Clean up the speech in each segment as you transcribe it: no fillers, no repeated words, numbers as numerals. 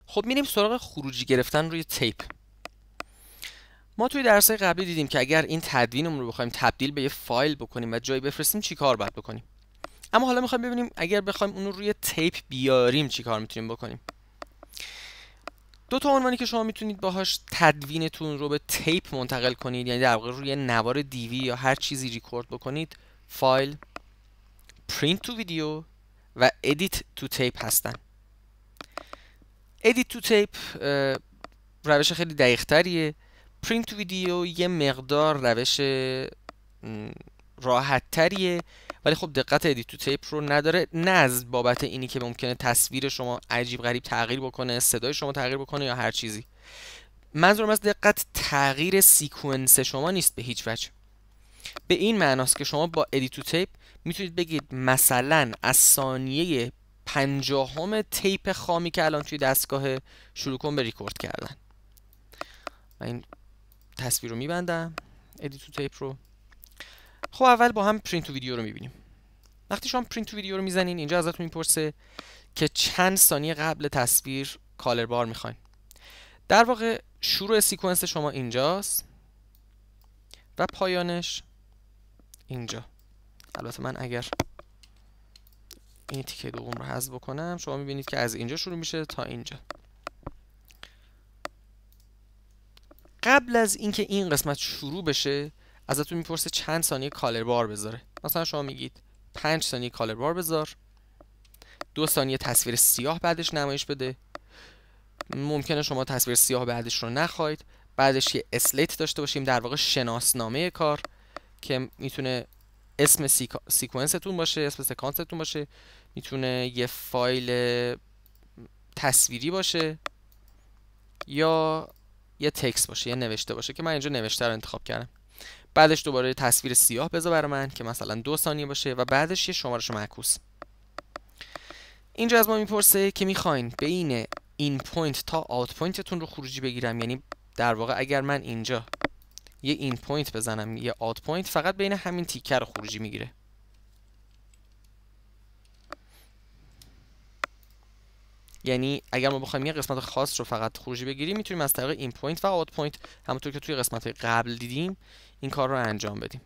خب میریم سراغ خروجی گرفتن روی تیپ. ما توی درس‌های قبلی دیدیم که اگر این تدوینمون رو بخوایم تبدیل به یه فایل بکنیم و جایی بفرستیم چی کار باید بکنیم. اما حالا میخوایم ببینیم اگر بخوایم اون رو روی تیپ بیاریم چی کار میتونیم بکنیم. دو تا عنوانی که شما میتونید باهاش تدوینتون رو به تیپ منتقل کنید، یعنی در واقع روی نوار دیوی یا هر چیزی ریکورد بکنید، فایل، پرینت تو ویدیو و ادیت تو تیپ هستن. ادیت تو تیپ روش خیلی دقیق تریه. پرینت تو ویدیو یه مقدار روش راحت تریه، ولی خب دقت ادیت تو تیپ رو نداره، نه از بابت اینی که ممکنه تصویر شما عجیب غریب تغییر بکنه، صدای شما تغییر بکنه یا هر چیزی. منظورم از دقت تغییر سیکونس شما نیست به هیچ وجه. به این معناست که شما با ادیت تو تیپ میتونید بگید مثلا از ثانیه 50 تیپ خامی که الان توی دستگاه شروع کن به ریکورد کردن. من این تصویر رو میبندم، ادیت تو تیپ رو. خب اول با هم پرینت تو ویدیو رو میبینیم. وقتی شما پرینت تو ویدیو رو میزنین اینجا ازتون میپرسه که چند ثانیه قبل تصویر کالر بار میخواین. در واقع شروع سیکونس شما اینجاست و پایانش اینجا. البته من اگر این تیکه دوم رو حذف بکنم شما میبینید که از اینجا شروع میشه تا اینجا. قبل از اینکه این قسمت شروع بشه ازتون میپرسه چند ثانیه کالر بار بذاره. مثلا شما میگید 5 ثانیه کالر بار بذار، 2 ثانیه تصویر سیاه بعدش نمایش بده. ممکنه شما تصویر سیاه بعدش رو نخواید، بعدش یه اسلیت داشته باشیم، در واقع شناسنامه کار که میتونه اسم سیکونستون باشه، اسم سکانستون باشه، میتونه یه فایل تصویری باشه یا یه تکست باشه، یه نوشته باشه که من اینجا نوشته رو انتخاب کردم. بعدش دوباره تصویر سیاه بذار برای من که مثلا 2 ثانیه باشه و بعدش یه شمارش معکوس. اینجا از ما میپرسه که میخواین بین این پوینت تا آوت پوینتتون رو خروجی بگیرم، یعنی در واقع اگر من اینجا یه این پوینت بزنم یه آوت پوینت، فقط بین همین تیکه رو خروجی میگیره. یعنی اگر ما بخوایم یه قسمت خاص رو فقط خروجی بگیریم میتونیم از طریق این پوینت و آوت پوینت همونطور که توی قسمت قبل دیدیم این کار رو انجام بدیم.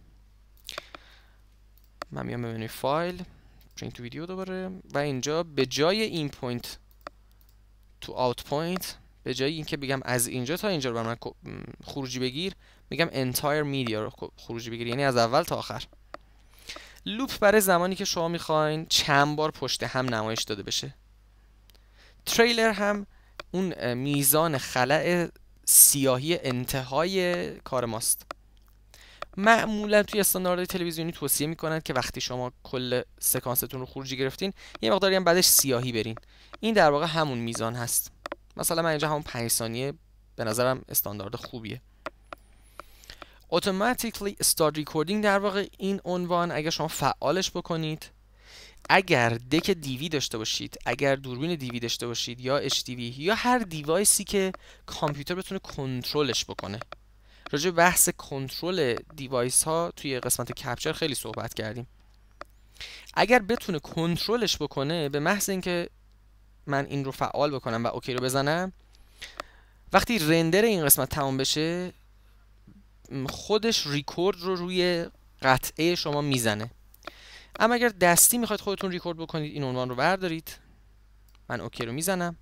من میام به فایل، پرینت تو ویدیو دوباره و اینجا به جای این پوینت تو آوت پوینت، به جای اینکه بگم از اینجا تا اینجا رو برام خروجی بگیر، میگم entire media رو خروجی بگیر، یعنی از اول تا آخر. لوپ برای زمانی که شما میخواین چند بار پشت هم نمایش داده بشه. تریلر هم اون میزان خلأ سیاهی انتهای کار ماست. معمولا توی استانداردهای تلویزیونی توصیه میکنند که وقتی شما کل سکانستون رو خروجی گرفتین یه مقداری هم بعدش سیاهی برین. این در واقع همون میزان هست. مثلا من اینجا همون 5 ثانیه به نظرم استاندارد خوبیه. Automatically start recording در واقع این عنوان اگر شما فعالش بکنید، اگر دک دیوی داشته باشید، اگر دوربین دیوی داشته باشید یا HDV یا هر دیوایسی که کامپیوتر بتونه کنترلش بکنه. راجع به بحث کنترل دیوایس ها توی قسمت کپچر خیلی صحبت کردیم. اگر بتونه کنترلش بکنه، به محض اینکه من این رو فعال بکنم و اوکی رو بزنم، وقتی رندر این قسمت تمام بشه خودش ریکورد رو روی قطعه شما میزنه. اما اگر دستی میخواید خودتون ریکورد بکنید این عنوان رو بردارید، من اوکی رو میزنم.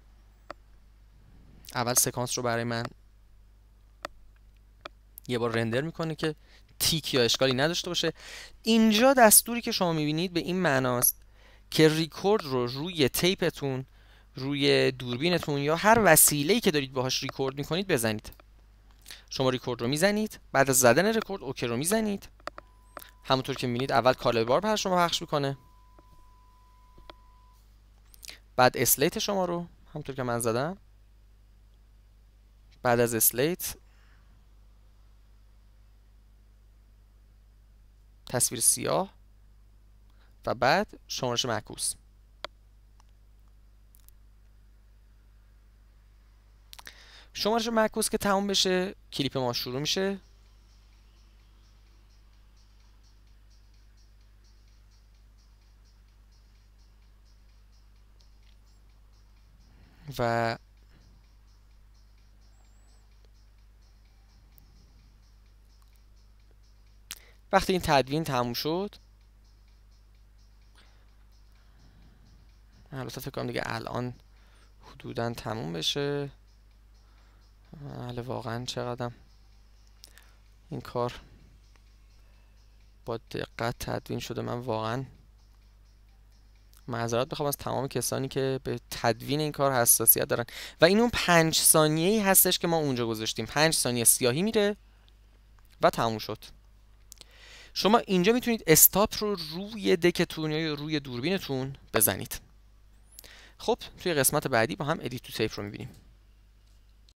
اول سکانس رو برای من یه بار رندر میکنه که تیک یا اشکالی نداشته باشه. اینجا دستوری که شما میبینید به این معناست که ریکورد رو روی تیپتون، روی دوربینتون یا هر وسیله‌ای که دارید باهاش ریکورد میکنید بزنید. شما ریکورد رو میزنید، بعد از زدن ریکورد اوکی رو میزنید. همونطور که میبینید اول کالر بار برای شما پخش میکنه، بعد اسلیت شما رو همونطور که من زدم، بعد از اسلیت تصویر سیاه و بعد شمارش معکوس. شمارش معکوس که تموم بشه کلیپ ما شروع میشه و وقتی این تدوین تموم شد، البته فکر کنم دیگه الان حدوداً تموم بشه. بله واقعا چقدرم این کار با دقت تدوین شده. من واقعا معذرت بخوام از تمام کسانی که به تدوین این کار حساسیت دارن. و این اون 5 ثانیه‌ای هستش که ما اونجا گذاشتیم. 5 ثانیه سیاهی میره و تموم شد. شما اینجا میتونید استاپ رو روی دکتون یا روی دوربینتون بزنید. خب توی قسمت بعدی با هم ادیت تو تیپ رو میبینیم.